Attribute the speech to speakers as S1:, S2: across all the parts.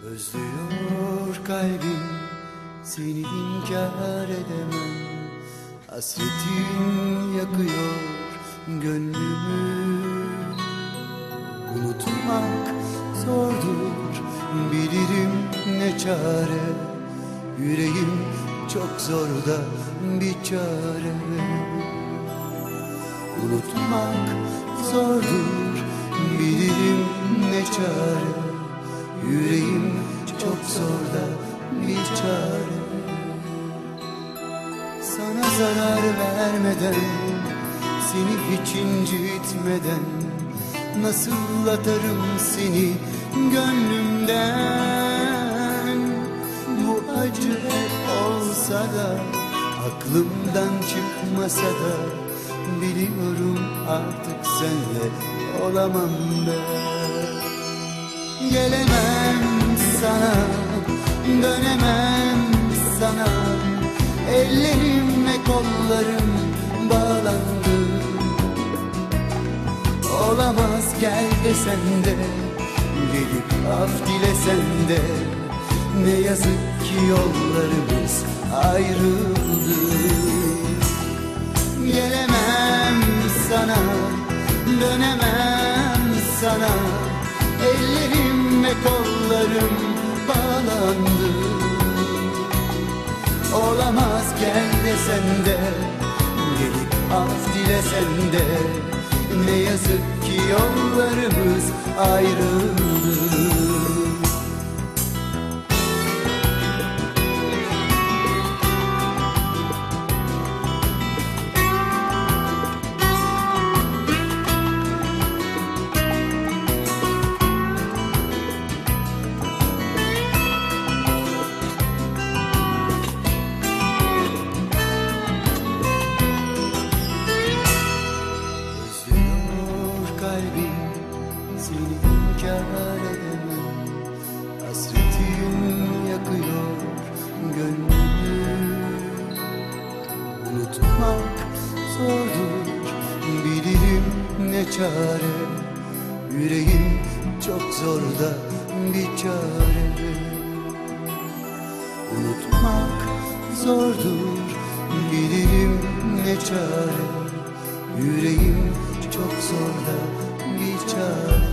S1: Özlüyor kalbim, seni inkar edemem. Hasretin yakıyor gönlümü. Unutmak zordur, bilirim ne çare. Yüreğim çok zor da bir çare. Unutmak zordur, bilirim ne çare. Yüreğim çok zor da bir çare. Sana zarar vermeden, seni hiç incitmeden, nasıl atarım seni gönlümden? Bu acı hep olsa da, aklımdan çıkmasa da, biliyorum artık senle olamam ben. Gelemem sana, dönemem sana. Ellerim ve kollarım bağlandı. Olamaz gel desen de, gelip af dilesen de, ne yazık ki yollarımız ayrıldı. Gelemem sana, dönemem sana. Ellerim ve kollarım bağlandı. Olamaz gel desen de, gelip af dilesen de, ne yazık ki yollarımız ayrıldı. Seni inkar edemem. Hasretin yakıyor gönlümü. Unutmak zordur, bilirim ne çare. Yüreğim çok zor da bir çare. Unutmak zordur, bilirim ne çare. Yüreğim çok zor da bir çare.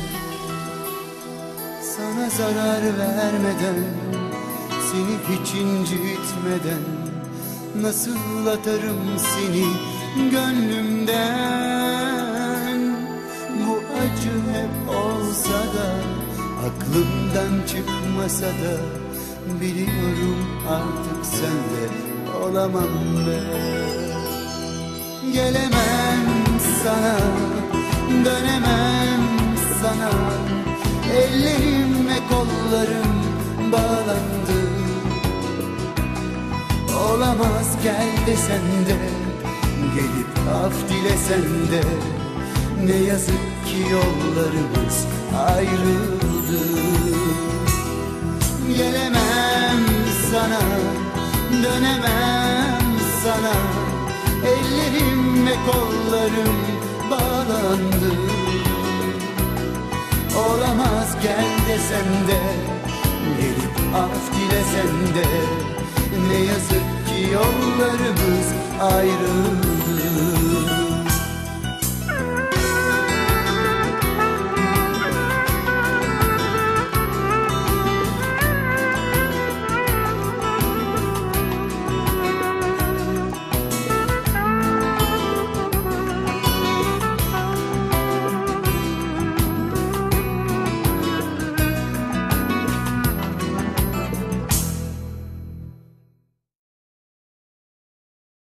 S1: Sana zarar vermeden, seni hiç incitmeden, nasıl atarım seni gönlümden? Bu acı hep olsa da, aklımdan çıkmasa da, biliyorum artık senle olamam ben. Gelemem sana, dönemem sana. Ellerim ve kollarım bağlandı. Olamaz gel desen de, gelip af dilesen de, ne yazık ki yollarımız ayrıldı. Gelemem sana, dönemem sana. Ellerim ve kollarım bağlandı. Olamaz gel desen de, gelip af dilesen de, ne yazık ki yollarımız ayrıldı.